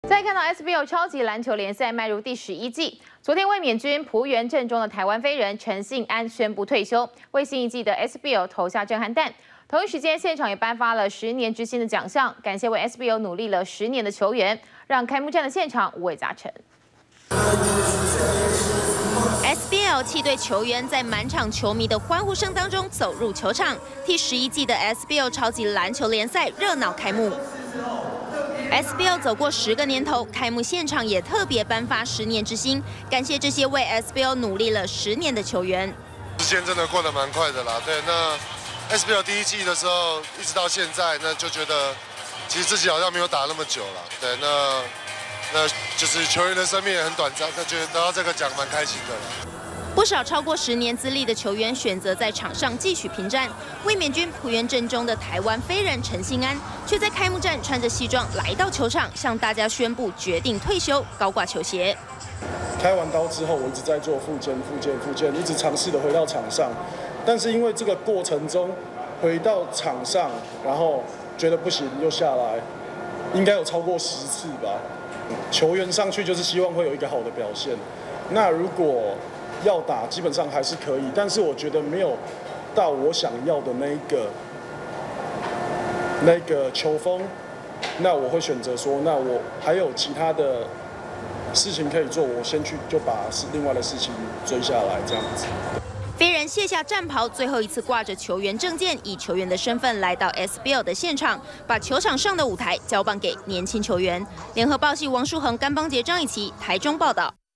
再看到 SBL 超级篮球联赛迈入第11季，昨天卫冕军璞园正中的台湾飞人陈信安宣布退休，为新一季的 SBL 投下震撼弹。同一时间，现场也颁发了10年之星的奖项，感谢为 SBL 努力了10年的球员，让开幕战的现场五味杂陈。 SBL 七队球员在满场球迷的欢呼声当中走入球场，第11季的 SBL 超级篮球联赛热闹开幕。SBL 走过10个年头，开幕现场也特别颁发10年之星，感谢这些为 SBL 努力了10年的球员。 时间真的过得蛮快的啦，对，那 SBL 第1季的时候一直到现在，那就觉得其实自己好像没有打那么久了，对，那就是球员的生命也很短暂，那觉得得到这个奖蛮开心的啦。 不少超过10年资历的球员选择在场上继续拼战。卫冕军璞园正中的台湾飞人陈信安，却在开幕战穿着西装来到球场，向大家宣布决定退休，高挂球鞋。 开完刀之后，我一直在做复健，一直尝试的回到场上，但是因为这个过程中回到场上，然后觉得不行又下来，应该有超过10次吧。球员上去就是希望会有一个好的表现，那如果要打基本上还是可以，但是我觉得没有到我想要的那个球风，那我会选择说，那我还有其他的事情可以做，我先去就把另外的事情追下来，这样子。 飞人卸下战袍，最后一次挂着球员证件，以球员的身份来到 SBL 的现场，把球场上的舞台交棒给年轻球员。联合报系王书恒、甘邦杰、张以琪台中报道。